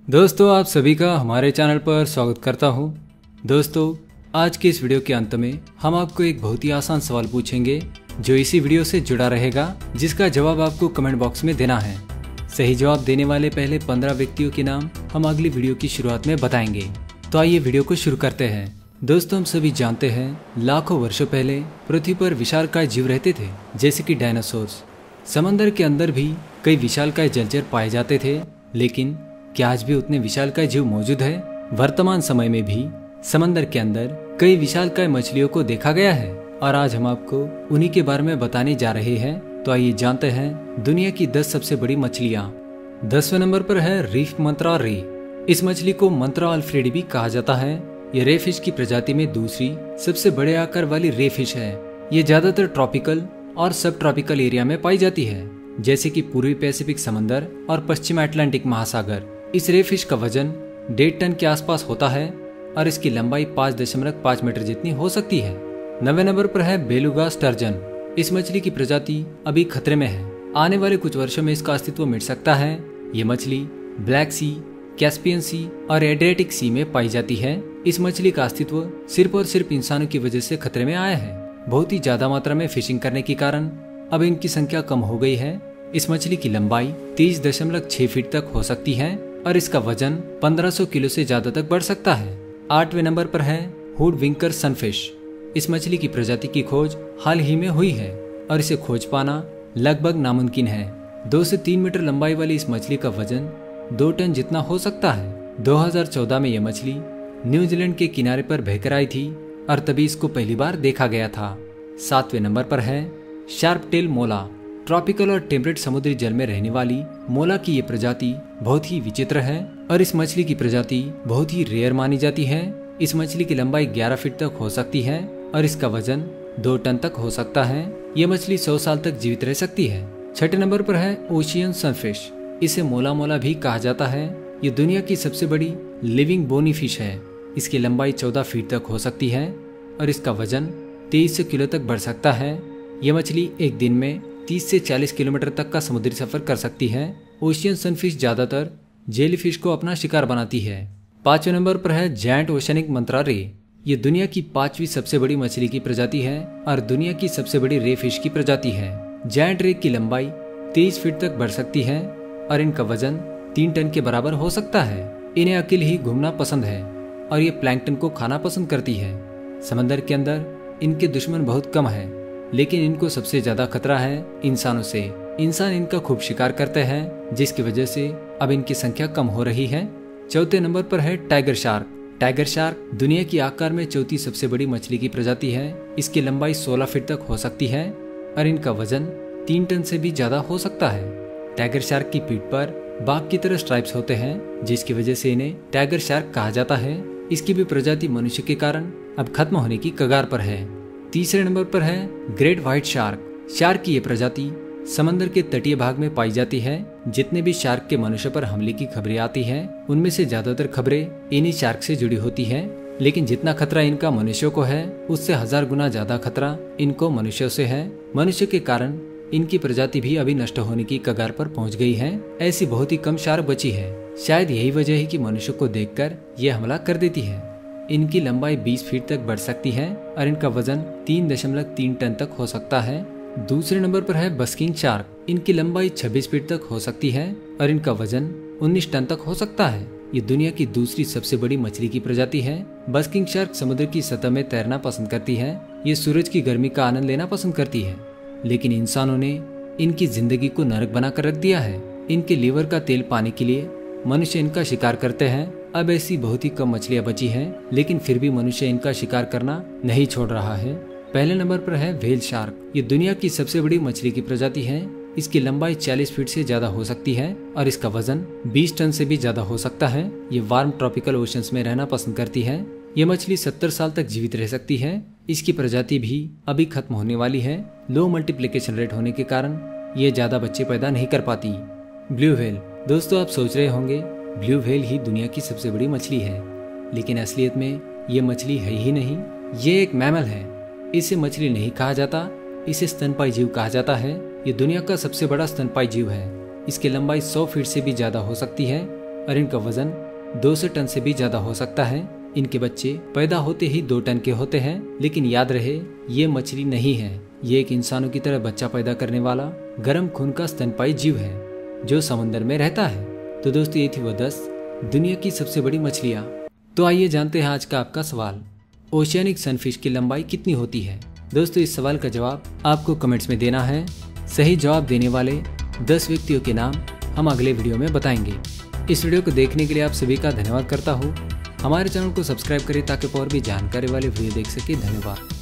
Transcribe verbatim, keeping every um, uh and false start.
दोस्तों, आप सभी का हमारे चैनल पर स्वागत करता हूं। दोस्तों, आज के इस वीडियो के अंत में हम आपको एक बहुत ही आसान सवाल पूछेंगे जो इसी वीडियो से जुड़ा रहेगा, जिसका जवाब आपको कमेंट बॉक्स में देना है। सही जवाब देने वाले पहले पंद्रह व्यक्तियों के नाम हम अगली वीडियो की शुरुआत में बताएंगे। तो आइए वीडियो को शुरू करते हैं। दोस्तों, हम सभी जानते हैं लाखों वर्षों पहले पृथ्वी पर विशालकाय जीव रहते थे, जैसे कि डायनासोर्स। समंदर के अंदर भी कई विशालकाय जलचर पाए जाते थे, लेकिन क्या आज भी उतने विशालकाय जीव मौजूद है? वर्तमान समय में भी समंदर के अंदर कई विशालकाय मछलियों को देखा गया है और आज हम आपको उन्हीं के बारे में बताने जा रहे हैं। तो आइए जानते हैं दुनिया की दस सबसे बड़ी मछलियाँ। दसवें नंबर पर है रीफ मंत्रा रे। इस मछली को मंत्रा अल्फ्रेडी भी कहा जाता है। ये रे फिश की प्रजाति में दूसरी सबसे बड़े आकार वाली रे फिश है। ये ज्यादातर ट्रॉपिकल और सब ट्रॉपिकल एरिया में पाई जाती है, जैसे कि पूर्वी पैसिफिक समंदर और पश्चिम अटलांटिक महासागर। इस रे फिश का वजन डेढ़ टन के आसपास होता है और इसकी लंबाई पाँच दशमलव पाँच मीटर जितनी हो सकती है। नवे नंबर पर है बेलुगा स्टर्जन। इस मछली की प्रजाति अभी खतरे में है। आने वाले कुछ वर्षों में इसका अस्तित्व मिट सकता है। ये मछली ब्लैक सी, कैस्पियन सी और एड्रियाटिक सी में पाई जाती है। इस मछली का अस्तित्व सिर्फ और सिर्फ इंसानों की वजह से खतरे में आया है। बहुत ही ज्यादा मात्रा में फिशिंग करने के कारण अब इनकी संख्या कम हो गई है। इस मछली की लंबाई तीस दशमलव छह फीट तक हो सकती है और इसका वजन पंद्रह सौ किलो से ज्यादा तक बढ़ सकता है। आठवें नंबर पर है हुड विंकर सनफिश। इस मछली की प्रजाति की खोज हाल ही में हुई है और इसे खोज पाना लगभग नामुमकिन है। दो से तीन मीटर लंबाई वाली इस मछली का वजन दो टन जितना हो सकता है। दो हज़ार चौदह में यह मछली न्यूजीलैंड के किनारे पर बहकर आई थी और तभी इसको पहली बार देखा गया था। सातवें नंबर पर है शार्प टेल मोला। ट्रॉपिकल और टेम्परेट समुद्री जल में रहने वाली मोला की ये प्रजाति बहुत ही विचित्र है और इस मछली की प्रजाति बहुत ही रेयर मानी जाती है। इस मछली की लंबाई ग्यारह फीट तक हो सकती है और इसका वजन दो टन तक हो सकता है। ये मछली सौ साल तक जीवित रह सकती है। छठे नंबर पर है ओशियन सनफिश। इसे मोला मोला भी कहा जाता है। ये दुनिया की सबसे बड़ी लिविंग बोनी फिश है। इसकी लंबाई चौदह फीट तक हो सकती है और इसका वजन तेईस सौ किलो तक बढ़ सकता है। यह मछली एक दिन में तीस से चालीस किलोमीटर तक का समुद्री सफर कर सकती है। ओशियन सनफिश ज्यादातर जेलीफिश को अपना शिकार बनाती है। पांचवें नंबर पर है जायंट ओशनिक मंत्रा रे। ये दुनिया की पांचवी सबसे बड़ी मछली की प्रजाति है और दुनिया की सबसे बड़ी रे फिश की प्रजाति है। जायंट रे की लंबाई तेईस फीट तक बढ़ सकती है और इनका वजन तीन टन के बराबर हो सकता है। इन्हें अकेले ही घूमना पसंद है और ये प्लैंकटन को खाना पसंद करती है। समंदर के अंदर इनके दुश्मन बहुत कम है, लेकिन इनको सबसे ज्यादा खतरा है इंसानों से। इंसान इनका खूब शिकार करते हैं, जिसकी वजह से अब इनकी संख्या कम हो रही है। चौथे नंबर पर है टाइगर शार्क। टाइगर शार्क दुनिया की आकार में चौथी सबसे बड़ी मछली की प्रजाति है। इसकी लंबाई सोलह फीट तक हो सकती है और इनका वजन तीन टन से भी ज्यादा हो सकता है। टाइगर शार्क की पीठ पर बाघ की तरह स्ट्राइप्स होते हैं, जिसकी वजह से इन्हें टाइगर शार्क कहा जाता है। इसकी भी प्रजाति मनुष्य के कारण अब खत्म होने की कगार पर है। तीसरे नंबर पर है ग्रेट व्हाइट शार्क। शार्क की ये प्रजाति समंदर के तटीय भाग में पाई जाती है। जितने भी शार्क के मनुष्य पर हमले की खबरें आती हैं, उनमें से ज्यादातर खबरें इन्हीं शार्क से जुड़ी होती हैं। लेकिन जितना खतरा इनका मनुष्यों को है, उससे हजार गुना ज्यादा खतरा इनको मनुष्यों से है। मनुष्य के कारण इनकी प्रजाति भी अभी नष्ट होने की कगार पर पहुंच गई है। ऐसी बहुत ही कम शार्क बची है। शायद यही वजह है कि मनुष्य को देखकर यह हमला कर देती है। इनकी लंबाई बीस फीट तक बढ़ सकती है और इनका वजन तीन दशमलव तीन टन तक हो सकता है। दूसरे नंबर पर है बस्किंग शार्क। इनकी लंबाई छब्बीस फीट तक हो सकती है और इनका वजन उन्नीस टन तक हो सकता है। ये दुनिया की दूसरी सबसे बड़ी मछली की प्रजाति है। बस्किंग शार्क समुद्र की सतह में तैरना पसंद करती है। ये सूरज की गर्मी का आनंद लेना पसंद करती है, लेकिन इंसानों ने इनकी जिंदगी को नरक बनाकर रख दिया है। इनके लीवर का तेल पाने के लिए मनुष्य इनका शिकार करते हैं। अब ऐसी बहुत ही कम मछलियां बची हैं, लेकिन फिर भी मनुष्य इनका शिकार करना नहीं छोड़ रहा है। पहले नंबर पर है व्हेल शार्क। ये दुनिया की सबसे बड़ी मछली की प्रजाति है। इसकी लंबाई चालीस फीट से ज्यादा हो सकती है और इसका वजन बीस टन से भी ज्यादा हो सकता है। ये वार्म ट्रॉपिकल ओशंस में रहना पसंद करती है। ये मछली सत्तर साल तक जीवित रह सकती है। इसकी प्रजाति भी अभी खत्म होने वाली है। लो मल्टीप्लिकेशन रेट होने के कारण ये ज्यादा बच्चे पैदा नहीं कर पाती। Blue whale. दोस्तों, आप सोच रहे होंगे ब्लू व्हेल ही दुनिया की सबसे बड़ी मछली है, लेकिन असलियत में ये मछली है ही नहीं। ये एक मैमल है। इसे मछली नहीं कहा जाता, इसे स्तनपाई जीव कहा जाता है। ये दुनिया का सबसे बड़ा स्तनपाई जीव है। इसकी लंबाई सौ फीट से भी ज्यादा हो सकती है और इनका वजन दो सौ टन से भी ज्यादा हो सकता है। इनके बच्चे पैदा होते ही दो टन के होते हैं, लेकिन याद रहे ये मछली नहीं है। ये एक इंसानों की तरह बच्चा पैदा करने वाला गर्म खून का स्तनपायी जीव है जो समुद्र में रहता है। तो दोस्तों ये थी वो दस दुनिया की सबसे बड़ी मछलियाँ। तो आइए जानते हैं आज का आपका सवाल, ओशियानिक सनफिश की लंबाई कितनी होती है। दोस्तों इस सवाल का जवाब आपको कमेंट्स में देना है। सही जवाब देने वाले दस व्यक्तियों के नाम हम अगले वीडियो में बताएंगे। इस वीडियो को देखने के लिए आप सभी का धन्यवाद करता हूँ। हमारे चैनल को सब्सक्राइब करें ताकि और भी जानकारी वाले वीडियो देख सके। धन्यवाद।